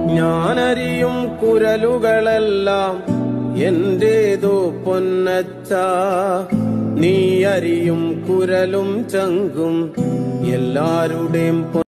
ഞാനറിയും കുരലുകളെല്ലാം എന്റേതോ പൊന്നച്ച, നീ അറിയും കുരലും ചങ്കും എല്ലാരുടെയും